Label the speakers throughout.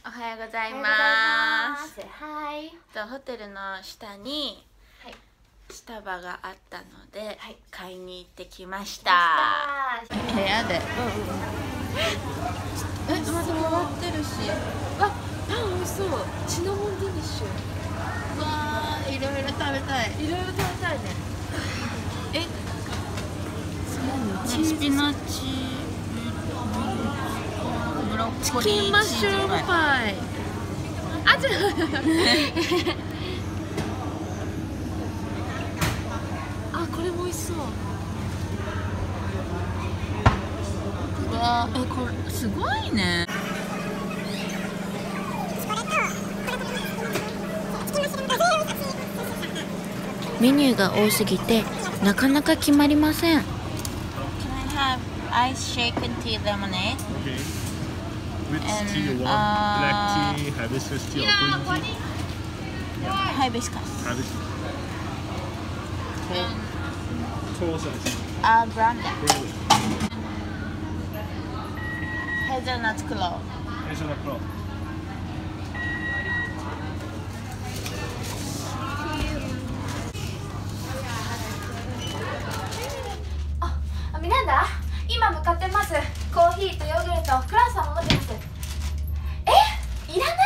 Speaker 1: おはようございます。
Speaker 2: はい。
Speaker 1: ホテルの下にスタバがあったので、買いに行ってきました。部屋で。また回ってるし。
Speaker 2: あ、パン美味しそう。シナモンデニッシュ。
Speaker 1: わあ、いろいろ食べたい。
Speaker 2: いろいろ食べたいね。
Speaker 1: スピナッチ。
Speaker 2: チキンマッシュルームパイ。あ、違う。あ、これも美味しそう。
Speaker 1: うわ、これすごいね。
Speaker 3: メニューが多すぎてなかなか決まりません。
Speaker 1: Can I have ice shaken tea lemonade?
Speaker 4: Which tea you want? Black tea, hibiscus tea, or green tea?
Speaker 1: Hibiscus.
Speaker 4: Hibiscus. Tall size.
Speaker 1: Brown.
Speaker 4: Really?
Speaker 1: Hazelnut clove.
Speaker 4: Hazelnut clove.
Speaker 2: あ、ミランダ、今向かってます。コーヒーとヨーグルト、クラウさんも持ってます。いらないね。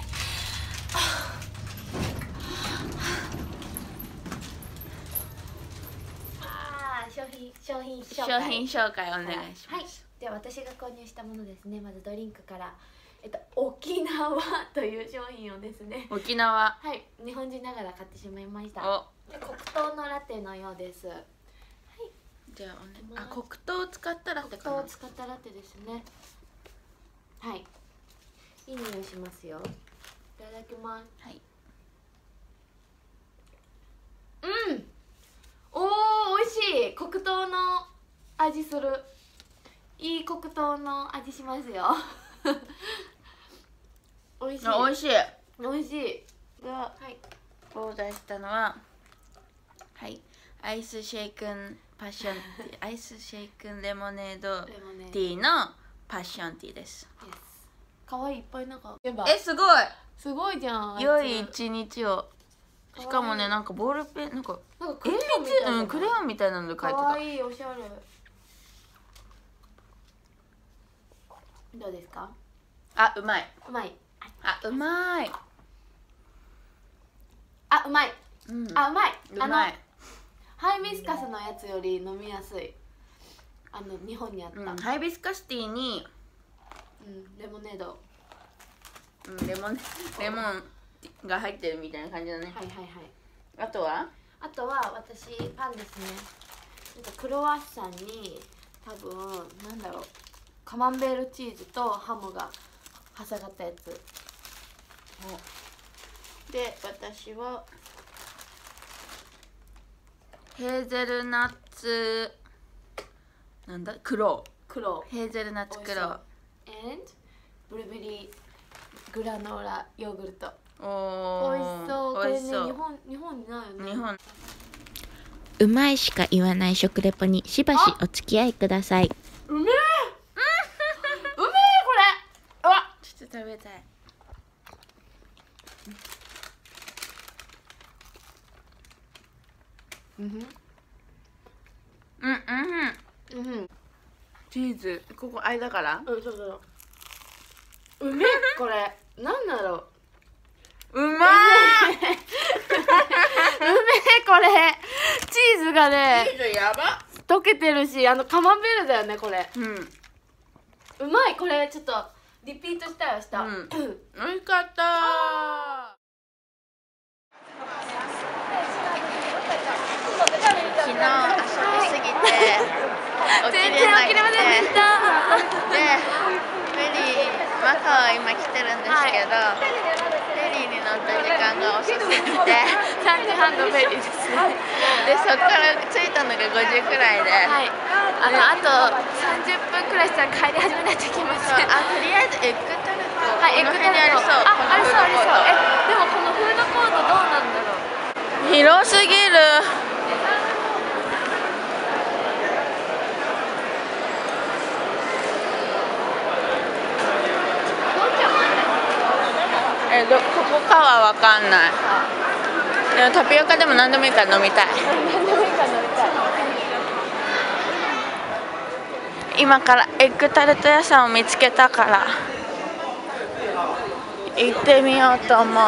Speaker 2: 商品
Speaker 1: 紹介お願いします。
Speaker 2: はい、では私が購入したものですね。まずドリンクから、沖縄という商品をですね。
Speaker 1: 沖縄。
Speaker 2: はい、日本人ながら買ってしまいました。
Speaker 1: お。
Speaker 2: で、黒糖のラテのようです。はい。
Speaker 1: じゃあ黒糖を使ったラテかな。
Speaker 2: 黒糖を使ったラテですね。はい。いい匂いしますよ。いただきます。
Speaker 1: はい。
Speaker 2: うん。おー、美味しい。黒糖の味する。いい黒糖の味しますよ。美味しい。
Speaker 1: 美味しい。
Speaker 2: 美味しい。
Speaker 1: が、オーダーしたのは、はい、アイスシェイクンパッションティー、アイスシェイクンレモネードティーのパッションティーです。
Speaker 2: かわいい、いっぱいなんか。
Speaker 1: すごい。
Speaker 2: すごいじゃん。
Speaker 1: 良い一日を。しかもね、なんかボールペン、なんか
Speaker 2: クレヨンみたいな。
Speaker 1: クレヨンみたいなので書いてた。
Speaker 2: かわいい、おしゃれ。どうですか？
Speaker 1: あ、うまい。
Speaker 2: うまい。
Speaker 1: あ、うまい。
Speaker 2: あ、うまい。あ、うまい。
Speaker 1: うまい。
Speaker 2: ハイビスカスのやつより飲みやすい。日本にあった。
Speaker 1: ハイビスカスティーに、
Speaker 2: レモネード。
Speaker 1: レモンが入ってるみたいな感じだね。
Speaker 2: はいはいはい。
Speaker 1: あとは
Speaker 2: 私パンですね。クロワッサンに多分なんだろう、カマンベールチーズとハムが挟がったやつ。
Speaker 1: で、私はヘーゼルナッツなんだクロー。ヘーゼルナッツクロー。
Speaker 2: and ブルーベリーグラノーラヨーグルト。美味しそう。これね、日本にないよね。
Speaker 3: うまいしか言わない食レポにしばしお付き合いください。
Speaker 2: うめえ。うめえこれ。
Speaker 1: ちょっと食べたい。チーズここ間から。
Speaker 2: そう。うめえこれ。なんだろう。
Speaker 1: うまい。
Speaker 2: うめえこれ。チーズがね、
Speaker 1: チーズやば。
Speaker 2: 溶けてるし、カマンベールだよねこれ。うまい。これちょっとリピートしたよ。美味し
Speaker 1: かった。昨日遊びすぎて起きれなくて、でマカオ今来てるんですけど、フェリーに乗った時間が遅すぎて
Speaker 2: 3時半のフェリーですね。
Speaker 1: でそこから着いたのが5時くらいで、
Speaker 2: あと30分くらいしたら帰り始めないといけません。
Speaker 1: とりあえずエッグタルト、
Speaker 2: エッグタルトありそう。でもこのフードコートどうなんだろう。
Speaker 1: 広すぎる。 ねここかは分かんない。でもタピオカでも何でもいいから飲みたい。
Speaker 2: 何でもいいから飲みたい。
Speaker 1: 今からエッグタルト屋さんを見つけたから行ってみようと思う。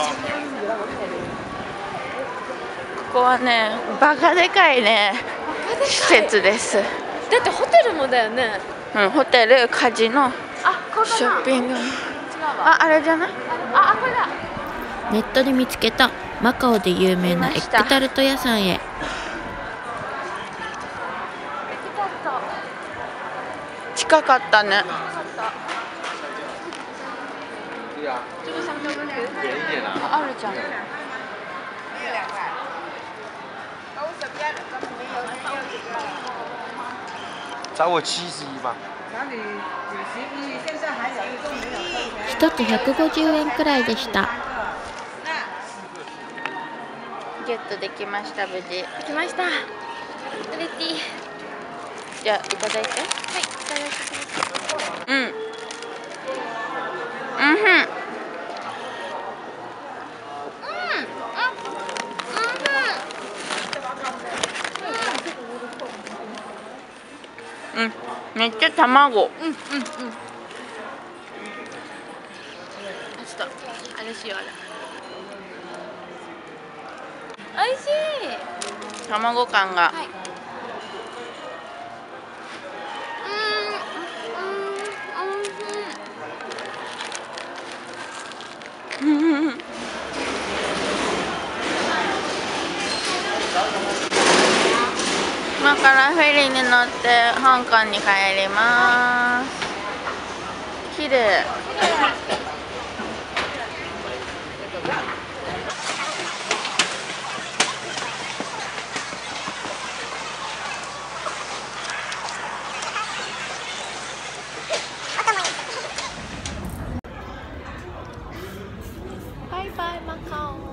Speaker 1: ここはねバカでかいね施設です。
Speaker 2: だってホテルもだよね。
Speaker 1: うん、ホテル、カジノ、
Speaker 2: ここ
Speaker 1: ショッピング。
Speaker 2: 違うわ。
Speaker 1: あれじゃない？
Speaker 2: これだ。
Speaker 3: ネットで見つけたマカオで有名なエッグタルト屋さんへ。
Speaker 1: 近かったね。あるじゃん。
Speaker 5: 找我71吧。
Speaker 3: 一つ150円くらいでした。
Speaker 1: ゲットできました、無事。
Speaker 2: できました。レディー。
Speaker 1: じゃあいただいて。
Speaker 2: はい、いただきます。
Speaker 1: うん。うんうん、めっちゃ卵。
Speaker 2: ちょっとあれしよう。美味しい。
Speaker 1: 卵感が。
Speaker 2: はい。
Speaker 1: 今からフェリーに乗って香港に帰ります。綺麗。
Speaker 2: バイバイマカオ。